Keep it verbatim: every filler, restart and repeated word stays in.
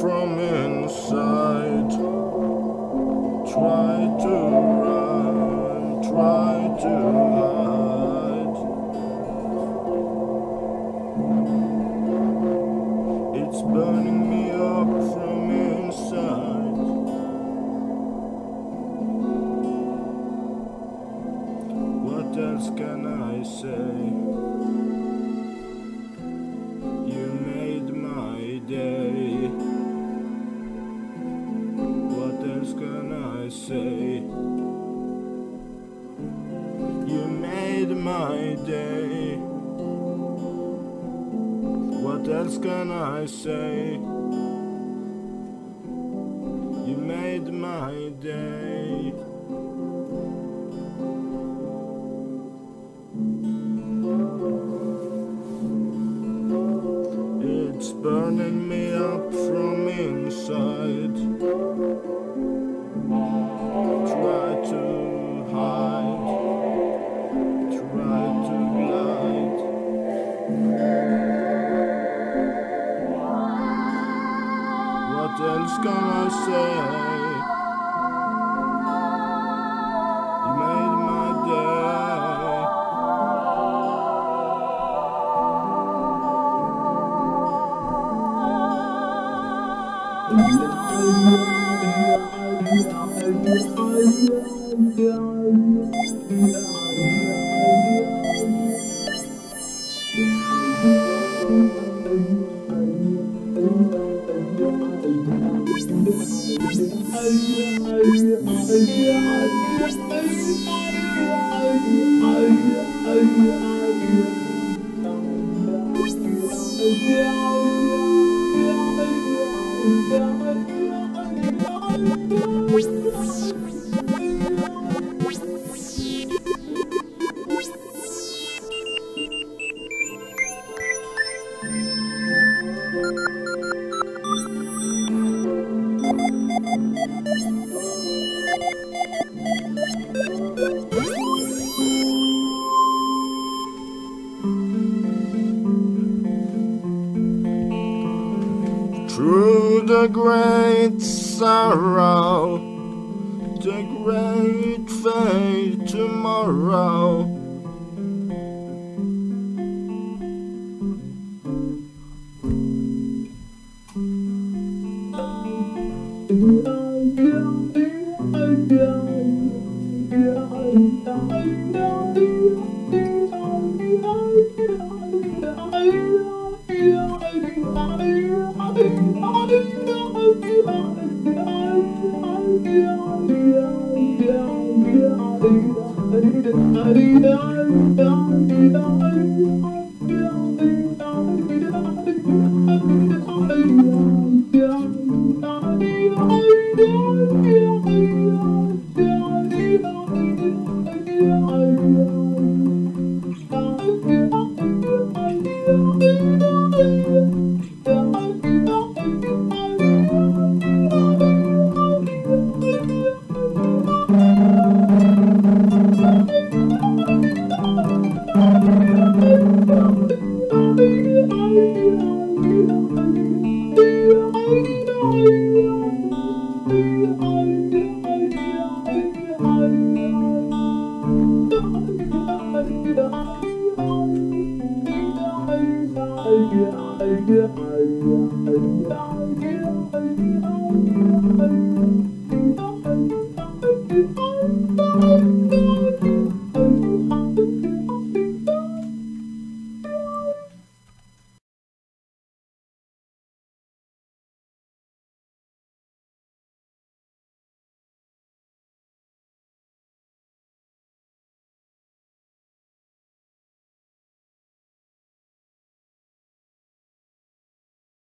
from inside. Try to run, try to hide. It's burning me up from inside. What else can I say? You made my day. What else can I say? You made my day. What else can I say? You made my day. It's burning me up from inside. Try to hide, try to glide. What else can I say? You made my day. Through the great sorrow, the great fate tomorrow, Yeah.